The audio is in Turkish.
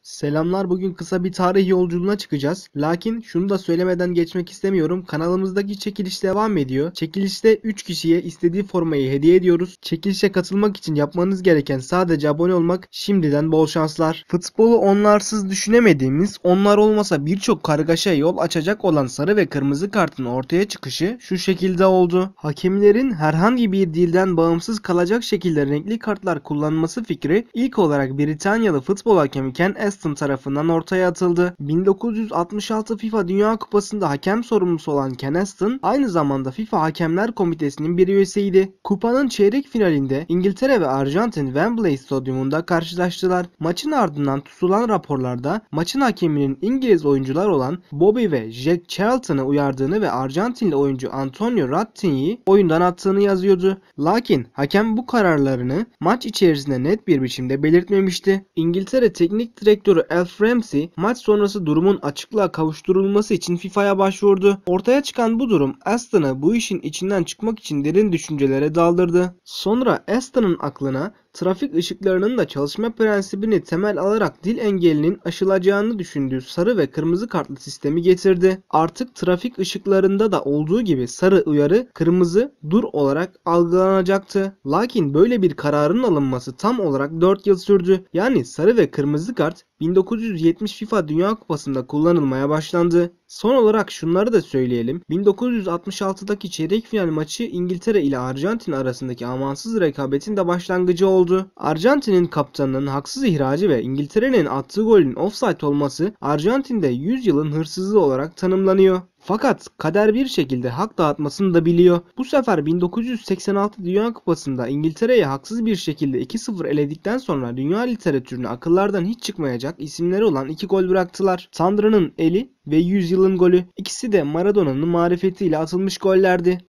Selamlar, bugün kısa bir tarih yolculuğuna çıkacağız. Lakin şunu da söylemeden geçmek istemiyorum. Kanalımızdaki çekiliş devam ediyor. Çekilişte 3 kişiye istediği formayı hediye ediyoruz. Çekilişe katılmak için yapmanız gereken sadece abone olmak. Şimdiden bol şanslar. Futbolu onlarsız düşünemediğimiz, onlar olmasa birçok kargaşaya yol açacak olan sarı ve kırmızı kartın ortaya çıkışı şu şekilde oldu. Hakemlerin herhangi bir dilden bağımsız kalacak şekilde renkli kartlar kullanması fikri ilk olarak Britanyalı futbol hakemi Ken Aston tarafından ortaya atıldı. 1966 FIFA Dünya Kupası'nda hakem sorumlusu olan Ken Aston aynı zamanda FIFA Hakemler Komitesi'nin bir üyesiydi. Kupanın çeyrek finalinde İngiltere ve Arjantin Wembley Stadyumunda karşılaştılar. Maçın ardından tutulan raporlarda maçın hakeminin İngiliz oyuncular olan Bobby ve Jack Charlton'ı uyardığını ve Arjantinli oyuncu Antonio Rattiñi'yi oyundan attığını yazıyordu. Lakin hakem bu kararlarını maç içerisinde net bir biçimde belirtmemişti. İngiltere Teknik Direktörü Alf Ramsey maç sonrası durumun açıklığa kavuşturulması için FIFA'ya başvurdu. Ortaya çıkan bu durum Aston'ı bu işin içinden çıkmak için derin düşüncelere daldırdı. Sonra Aston'ın aklına trafik ışıklarının da çalışma prensibini temel alarak dil engelinin aşılacağını düşündüğü sarı ve kırmızı kartlı sistemi getirdi. Artık trafik ışıklarında da olduğu gibi sarı uyarı, kırmızı dur olarak algılanacaktı. Lakin böyle bir kararın alınması tam olarak 4 yıl sürdü. Yani sarı ve kırmızı kart 1970 FIFA Dünya Kupası'nda kullanılmaya başlandı. Son olarak şunları da söyleyelim. 1966'daki çeyrek final maçı İngiltere ile Arjantin arasındaki amansız rekabetin de başlangıcı oldu. Arjantin'in kaptanının haksız ihracı ve İngiltere'nin attığı golün offside olması Arjantin'de 100 yılın hırsızlığı olarak tanımlanıyor. Fakat kader bir şekilde hak dağıtmasını da biliyor. Bu sefer 1986 Dünya Kupası'nda İngiltere'ye haksız bir şekilde 2-0 eledikten sonra dünya literatürüne akıllardan hiç çıkmayacak isimleri olan 2 gol bıraktılar. Tanrı'nın eli ve 100 yılın golü. İkisi de Maradona'nın marifetiyle atılmış gollerdi.